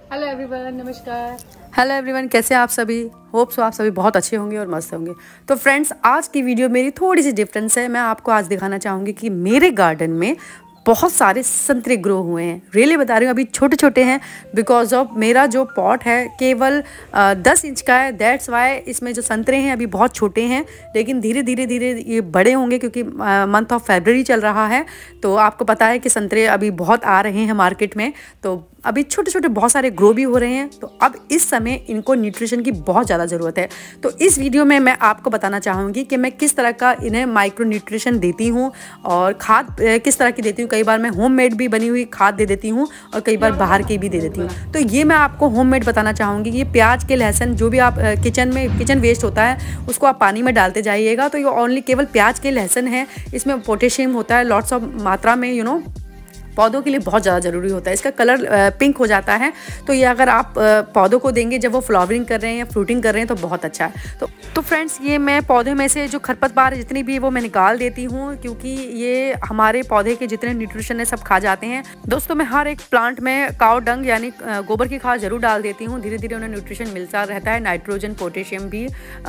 Hello everyone, नमस्कार। Hello everyone, कैसे हैं आप सभी। होप सो आप सभी बहुत अच्छे होंगे और मस्त होंगे। तो फ्रेंड्स, आज की वीडियो मेरी थोड़ी सी डिफरेंस है। मैं आपको आज दिखाना चाहूँगी कि मेरे गार्डन में बहुत सारे संतरे ग्रो हुए हैं। रियली बता रही हूँ, अभी छोटे छोटे हैं बिकॉज ऑफ मेरा जो पॉट है केवल 10 इंच का है। दैट्स वाई इसमें जो संतरे हैं अभी बहुत छोटे हैं, लेकिन धीरे धीरे धीरे ये बड़े होंगे क्योंकि मंथ ऑफ फरवरी चल रहा है। तो आपको पता है कि संतरे अभी बहुत आ रहे हैं मार्केट में, तो अभी छोटे छोटे बहुत सारे ग्रो भी हो रहे हैं। तो अब इस समय इनको न्यूट्रिशन की बहुत ज़्यादा ज़रूरत है। तो इस वीडियो में मैं आपको बताना चाहूँगी कि मैं किस तरह का इन्हें माइक्रो न्यूट्रिशन देती हूँ और खाद किस तरह की देती हूँ। कई बार मैं होममेड भी बनी हुई खाद दे देती हूँ और कई बार बाहर की भी दे देती हूँ। तो ये मैं आपको होममेड बताना चाहूँगी। ये प्याज के लहसुन जो भी आप किचन वेस्ट होता है उसको आप पानी में डालते जाइएगा। तो ये ओनली केवल प्याज के लहसुन है, इसमें पोटेशियम होता है लॉट्स ऑफ मात्रा में, पौधों के लिए बहुत ज़्यादा ज़रूरी होता है। इसका कलर पिंक हो जाता है। तो ये अगर आप पौधों को देंगे जब वो फ्लावरिंग कर रहे हैं या फ्रूटिंग कर रहे हैं तो बहुत अच्छा है। तो फ्रेंड्स, ये मैं पौधे में से जो खरपतवार जितनी भी है वो मैं निकाल देती हूँ, क्योंकि ये हमारे पौधे के जितने न्यूट्रिशन है सब खा जाते हैं। दोस्तों, मैं हर एक प्लांट में काऊ डंग यानी गोबर की खाद जरूर डाल देती हूँ। धीरे धीरे उन्हें न्यूट्रिशन मिलता रहता है। नाइट्रोजन पोटेशियम भी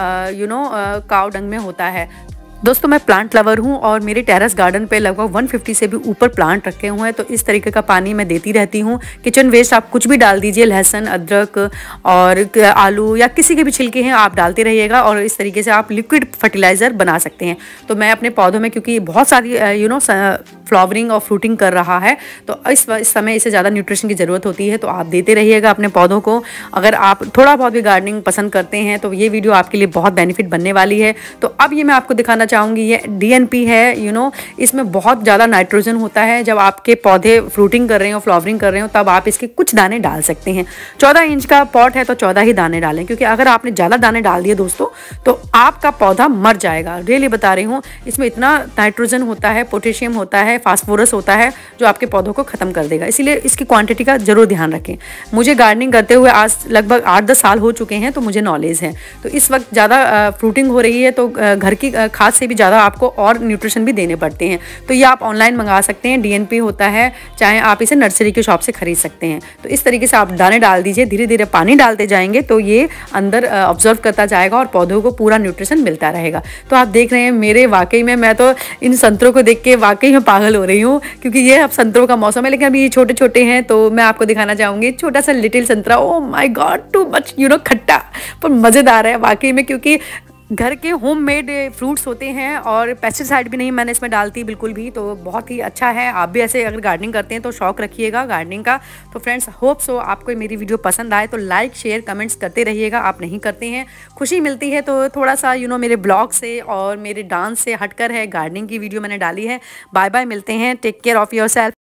काऊ डंग में होता है। दोस्तों, मैं प्लांट लवर हूँ और मेरे टेरेस गार्डन पे लगभग 150 से भी ऊपर प्लांट रखे हुए हैं। तो इस तरीके का पानी मैं देती रहती हूँ। किचन वेस्ट आप कुछ भी डाल दीजिए, लहसुन, अदरक और आलू या किसी के भी छिलके हैं आप डालते रहिएगा और इस तरीके से आप लिक्विड फर्टिलाइज़र बना सकते हैं। तो मैं अपने पौधों में, क्योंकि बहुत सारी फ्लावरिंग और फ्रूटिंग कर रहा है, तो इस समय इसे ज़्यादा न्यूट्रिशन की ज़रूरत होती है। तो आप देते रहिएगा अपने पौधों को। अगर आप थोड़ा बहुत भी गार्डनिंग पसंद करते हैं तो ये वीडियो आपके लिए बहुत बेनिफिट बनने वाली है। तो अब ये मैं आपको दिखाना चाहूँगी, ये DNP है। इसमें बहुत ज़्यादा नाइट्रोजन होता है। जब आपके पौधे फ्रूटिंग कर रहे हो, फ्लावरिंग कर रहे हो, तब आप इसके कुछ दाने डाल सकते हैं। 14 इंच का पॉट है तो 14 ही दाने डालें, क्योंकि अगर आपने ज़्यादा दाने डाल दिए दोस्तों तो आपका पौधा मर जाएगा। रियली बता रही हूँ, इसमें इतना नाइट्रोजन होता है, पोटेशियम होता है, फास्फोरस होता है, जो आपके पौधों को ख़त्म कर देगा। इसीलिए इसकी क्वांटिटी का जरूर ध्यान रखें। मुझे गार्डनिंग करते हुए आज लगभग 8-10 साल हो चुके हैं, तो मुझे नॉलेज है। तो इस वक्त ज़्यादा फ्रूटिंग हो रही है तो घर की खाद से भी ज़्यादा आपको और न्यूट्रिशन भी देने पड़ते हैं। तो ये आप ऑनलाइन मंगा सकते हैं। DNP होता है, चाहे आप इसे नर्सरी के शॉप से खरीद सकते हैं। तो इस तरीके से आप दाने डाल दीजिए, धीरे धीरे पानी डालते जाएंगे तो ये अंदर ऑब्जर्व करता जाएगा और पौधों को पूरा न्यूट्रिशन मिलता रहेगा। तो आप देख रहे हैं मेरे वाकई में, मैं तो इन संतरों को देख के वाकई में पागल हो रही हूँ, क्योंकि ये अब संतरों का मौसम है। लेकिन अभी ये छोटे छोटे हैं। तो मैं आपको दिखाना चाहूँगी छोटा सा लिटिल संतरा। Oh my god, too much खट्टा पर मज़ेदार है वाकई में, क्योंकि घर के होममेड फ्रूट्स होते हैं और पेस्टिसाइड भी नहीं मैंने इसमें डालती बिल्कुल भी। तो बहुत ही अच्छा है। आप भी ऐसे अगर गार्डनिंग करते हैं तो शौक रखिएगा गार्डनिंग का। तो फ्रेंड्स, होप सो आपको मेरी वीडियो पसंद आए तो लाइक शेयर कमेंट्स करते रहिएगा। आप नहीं करते हैं, खुशी मिलती है। तो थोड़ा सा मेरे ब्लॉग से और मेरे डांस से हटकर है गार्डनिंग की वीडियो मैंने डाली है। बाय बाय, मिलते हैं। Take care of your self.